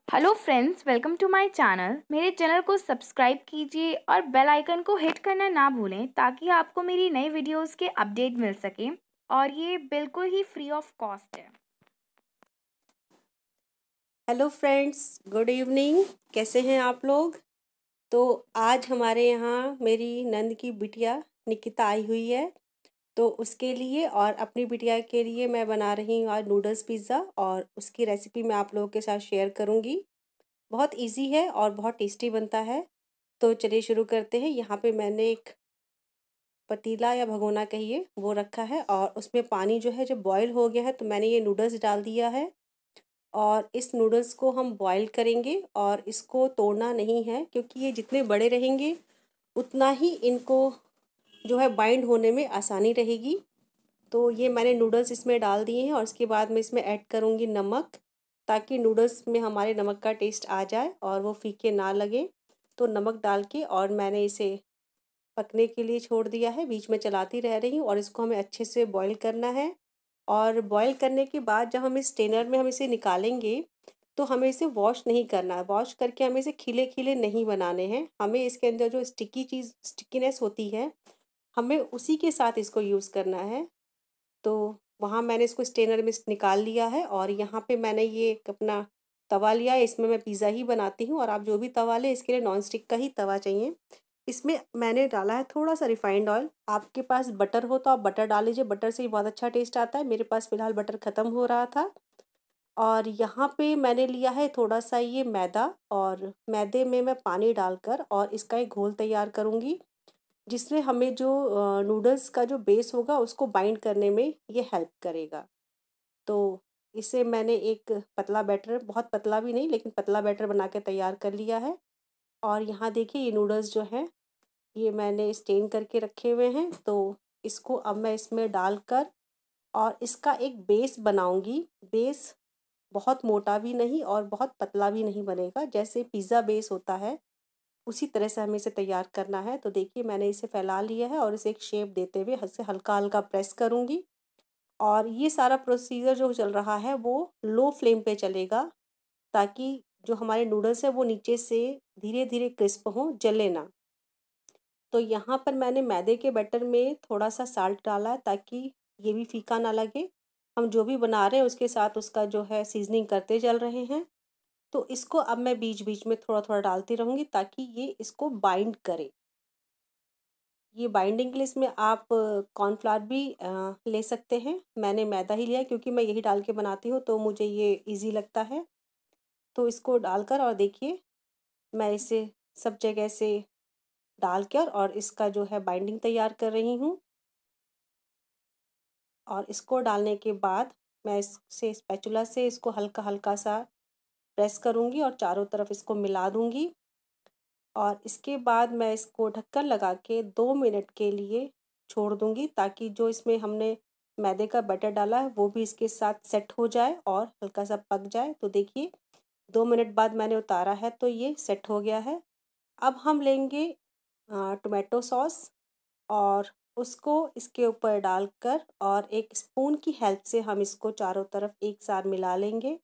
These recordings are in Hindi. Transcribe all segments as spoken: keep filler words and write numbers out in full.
Hello friends, welcome to my channel. मेरे चैनल को सब्सक्राइब कीजिए और बेल आइकन को हिट करना ना भूलें ताकि आपको मेरी नई वीडियोस के अपडेट मिल सके और ये बिल्कुल ही फ्री ऑफ कॉस्ट है। Hello friends, good evening. कैसे हैं आप लोग? तो आज हमारे यहाँ मेरी नंद की बिटिया निकिता आई हुई है। तो उसके लिए और अपनी बिटिया के लिए मैं बना रही हूँ आज नूडल्स पिज़्ज़ा, और उसकी रेसिपी मैं आप लोगों के साथ शेयर करूँगी। बहुत इजी है और बहुत टेस्टी बनता है। तो चलिए शुरू करते हैं। यहाँ पे मैंने एक पतीला या भगोना कहिए वो रखा है, और उसमें पानी जो है जब बॉईल हो गया है तो मैंने ये नूडल्स डाल दिया है। और इस नूडल्स को हम बॉईल करेंगे, और इसको तोड़ना नहीं है क्योंकि ये जितने बड़े रहेंगे उतना ही इनको जो है बाइंड होने में आसानी रहेगी। तो ये मैंने नूडल्स इसमें डाल दिए हैं, और इसके बाद मैं इसमें ऐड करूँगी नमक, ताकि नूडल्स में हमारे नमक का टेस्ट आ जाए और वो फीके ना लगे। तो नमक डाल के और मैंने इसे पकने के लिए छोड़ दिया है। बीच में चलाती रह रही हूँ, और इसको हमें अच्छे से बॉईल करना है। और बॉईल करने के बाद जब हम इस स्ट्रेनर में हम इसे निकालेंगे तो हमें इसे वॉश नहीं करना है। वॉश करके हमें इसे खिले खिले नहीं बनाने हैं। हमें इसके अंदर जो स्टिकी चीज़ स्टिकीनेस होती है, हमें उसी के साथ इसको यूज़ करना है। तो वहाँ मैंने इसको स्ट्रेनर में से निकाल लिया है, और यहाँ पे मैंने ये एक अपना तवा लिया है। इसमें मैं पिज़्ज़ा ही बनाती हूँ, और आप जो भी तवा लें इसके लिए नॉन स्टिक का ही तवा चाहिए। इसमें मैंने डाला है थोड़ा सा रिफाइंड ऑयल। आपके पास बटर हो तो आप बटर डाल लीजिए, बटर से ही बहुत अच्छा टेस्ट आता है। मेरे पास फ़िलहाल बटर ख़त्म हो रहा था। और यहाँ पे मैंने लिया है थोड़ा सा ये मैदा, और मैदे में मैं पानी डालकर और इसका एक घोल तैयार करूँगी, जिससे हमें जो अ, नूडल्स का जो बेस होगा उसको बाइंड करने में ये हेल्प करेगा। तो इसे मैंने एक पतला बैटर, बहुत पतला भी नहीं लेकिन पतला बैटर बना के तैयार कर लिया है। और यहाँ देखिए ये नूडल्स जो हैं ये मैंने स्टेन करके रखे हुए हैं। तो इसको अब मैं इसमें डालकर और इसका एक बेस बनाऊंगी। बेस बहुत मोटा भी नहीं और बहुत पतला भी नहीं बनेगा, जैसे पिज़्ज़ा बेस होता है उसी तरह से हमें इसे तैयार करना है। तो देखिए मैंने इसे फैला लिया है, और इसे एक शेप देते हुए इसे हल्का हल्का प्रेस करूँगी। और ये सारा प्रोसीजर जो चल रहा है वो लो फ्लेम पे चलेगा, ताकि जो हमारे नूडल्स है वो नीचे से धीरे धीरे क्रिस्प हों, जले ना। तो यहाँ पर मैंने मैदे के बैटर में थोड़ा सा साल्ट डाला है, ताकि ये भी फीका ना लगे। हम जो भी बना रहे हैं उसके साथ उसका जो है सीजनिंग करते चल रहे हैं। तो इसको अब मैं बीच बीच में थोड़ा थोड़ा डालती रहूँगी, ताकि ये इसको बाइंड करे। ये बाइंडिंग के लिए इसमें आप कॉर्नफ्लावर भी अ, ले सकते हैं। मैंने मैदा ही लिया है क्योंकि मैं यही डाल के बनाती हूँ, तो मुझे ये इजी लगता है। तो इसको डालकर और देखिए मैं इसे सब जगह से डालकर और इसका जो है बाइंडिंग तैयार कर रही हूँ। और इसको डालने के बाद मैं इससे स्पैचुला से इसको हल्का हल्का सा प्रेस करूँगी और चारों तरफ इसको मिला दूँगी। और इसके बाद मैं इसको ढक्कन लगा के दो मिनट के लिए छोड़ दूँगी, ताकि जो इसमें हमने मैदे का बैटर डाला है वो भी इसके साथ सेट हो जाए और हल्का सा पक जाए। तो देखिए दो मिनट बाद मैंने उतारा है तो ये सेट हो गया है। अब हम लेंगे अ, टोमेटो सॉस, और उसको इसके ऊपर डालकर और एक स्पून की हेल्प से हम इसको चारों तरफ एक साथ मिला लेंगे।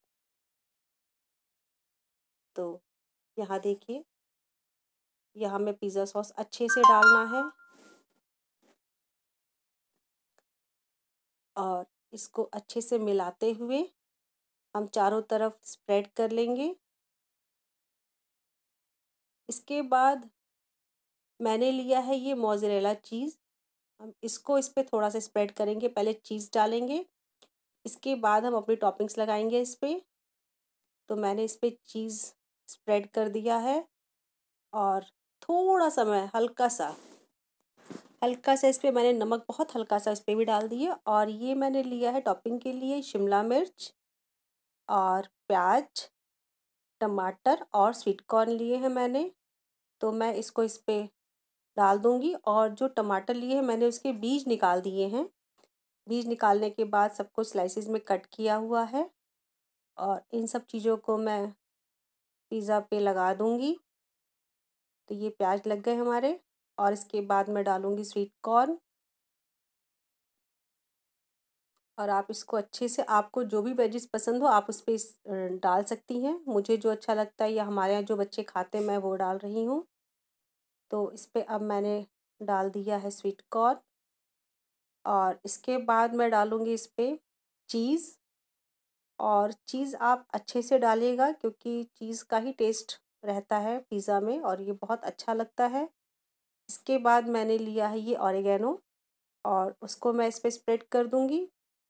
तो यहाँ देखिए यहाँ हमें पिज़्ज़ा सॉस अच्छे से डालना है, और इसको अच्छे से मिलाते हुए हम चारों तरफ स्प्रेड कर लेंगे। इसके बाद मैंने लिया है ये मोज़रेला चीज़। हम इसको इस पे थोड़ा सा स्प्रेड करेंगे, पहले चीज़ डालेंगे, इसके बाद हम अपनी टॉपिंग्स लगाएंगे इस पे। तो मैंने इस पे चीज़ स्प्रेड कर दिया है, और थोड़ा सा मैं हल्का सा हल्का सा इस पे मैंने नमक बहुत हल्का सा इस पे भी डाल दिया। और ये मैंने लिया है टॉपिंग के लिए शिमला मिर्च और प्याज, टमाटर और स्वीट कॉर्न लिए हैं मैंने। तो मैं इसको इस पे डाल दूँगी, और जो टमाटर लिए हैं मैंने उसके बीज निकाल दिए हैं। बीज निकालने के बाद सबको स्लाइसेस में कट किया हुआ है, और इन सब चीज़ों को मैं पिज़्ज़ा पे लगा दूँगी। तो ये प्याज लग गए हमारे, और इसके बाद मैं डालूँगी स्वीट कॉर्न, और आप इसको अच्छे से, आपको जो भी वेजिस पसंद हो आप उस पे इस डाल सकती हैं। मुझे जो अच्छा लगता है या हमारे यहाँ जो बच्चे खाते हैं मैं वो डाल रही हूँ। तो इस पे अब मैंने डाल दिया है स्वीट कॉर्न और इसके बाद मैं डालूँगी इस पे चीज़। और चीज़ आप अच्छे से डालिएगा क्योंकि चीज़ का ही टेस्ट रहता है पिज़्ज़ा में और ये बहुत अच्छा लगता है। इसके बाद मैंने लिया है ये ऑरिगेनो और उसको मैं इस पे स्प्रेड कर दूँगी।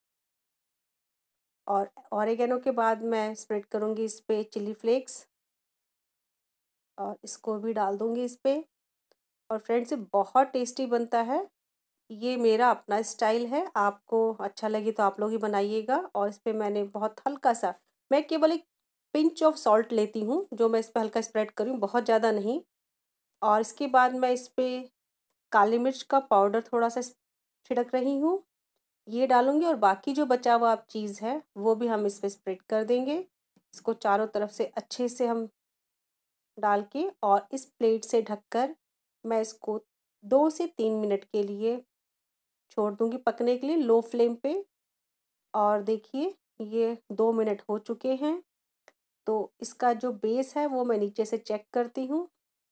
और ऑरिगेनो के बाद मैं स्प्रेड करूँगी इस पे चिली फ्लेक्स और इसको भी डाल दूँगी इस पे। और फ्रेंड्स ये बहुत टेस्टी बनता है। ये मेरा अपना स्टाइल है, आपको अच्छा लगे तो आप लोग ही बनाइएगा। और इस पे मैंने बहुत हल्का-सा, मैं केवल एक पिंच ऑफ सॉल्ट लेती हूँ, जो मैं इस पे हल्का स्प्रेड करूँ, बहुत ज़्यादा नहीं। और इसके बाद मैं इस पे काली मिर्च का पाउडर थोड़ा-सा छिड़क रही हूँ, ये डालूँगी। और बाकी जो बचा हुआ अब चीज़ है, वो भी हम इस पे स्प्रेड कर देंगे। इसको चारों तरफ से अच्छे से हम डाल के और इस प्लेट से ढककर मैं इसको दो से तीन मिनट के लिए छोड़ दूँगी पकने के लिए लो फ्लेम पे। और देखिए ये दो मिनट हो चुके हैं। तो इसका जो बेस है वो मैं नीचे से चेक करती हूँ।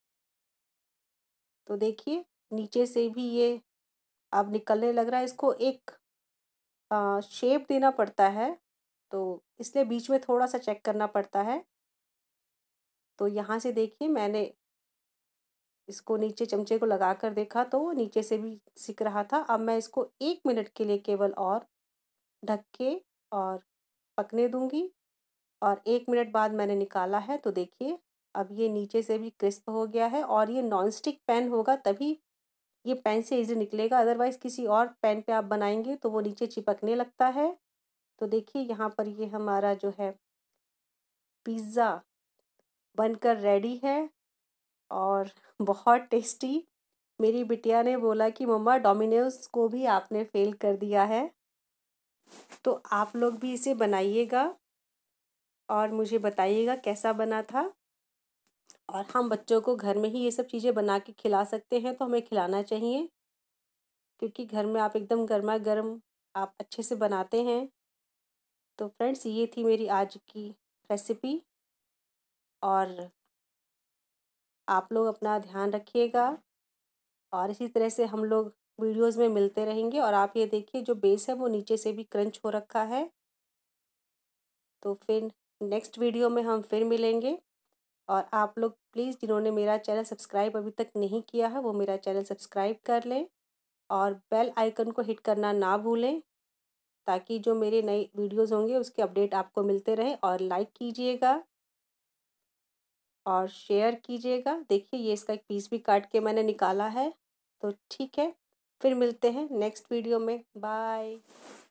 तो देखिए नीचे से भी ये अब निकलने लग रहा है। इसको एक अ, शेप देना पड़ता है, तो इसलिए बीच में थोड़ा-सा चेक करना पड़ता है। तो यहाँ से देखिए मैंने इसको नीचे चमचे को लगाकर देखा तो वो नीचे से भी सिक रहा था। अब मैं इसको एक मिनट के लिए केवल और ढक के और पकने दूँगी। और एक मिनट बाद मैंने निकाला है तो देखिए अब ये नीचे से भी क्रिस्प हो गया है। और ये नॉन स्टिक पैन होगा तभी ये पैन से ईज़ी निकलेगा, अदरवाइज़ किसी और पैन पे आप बनाएँगे तो वो नीचे चिपकने लगता है। तो देखिए यहाँ पर ये हमारा जो है पिज़्ज़ा बनकर रेडी है और बहुत टेस्टी। मेरी बिटिया ने बोला कि मम्मा डोमिनोज़ को भी आपने फ़ेल कर दिया है। तो आप लोग भी इसे बनाइएगा और मुझे बताइएगा कैसा बना था। और हम बच्चों को घर में ही ये सब चीज़ें बना के खिला सकते हैं तो हमें खिलाना चाहिए, क्योंकि घर में आप एकदम गरमा-गरम आप अच्छे से बनाते हैं। तो फ्रेंड्स ये थी मेरी आज की रेसिपी और आप लोग अपना ध्यान रखिएगा और इसी तरह से हम लोग वीडियोज़ में मिलते रहेंगे। और आप ये देखिए जो बेस है वो नीचे से भी क्रंच हो रखा है। तो फिर नेक्स्ट वीडियो में हम फिर मिलेंगे। और आप लोग प्लीज़ जिन्होंने मेरा चैनल सब्सक्राइब अभी तक नहीं किया है वो मेरा चैनल सब्सक्राइब कर लें और बेल आइकन को हिट करना ना भूलें, ताकि जो मेरे नए वीडियोज़ होंगे उसके अपडेट आपको मिलते रहें। और लाइक कीजिएगा और शेयर कीजिएगा। देखिए ये इसका एक पीस भी काट के मैंने निकाला है। तो ठीक है, फिर मिलते हैं नेक्स्ट वीडियो में। बाय।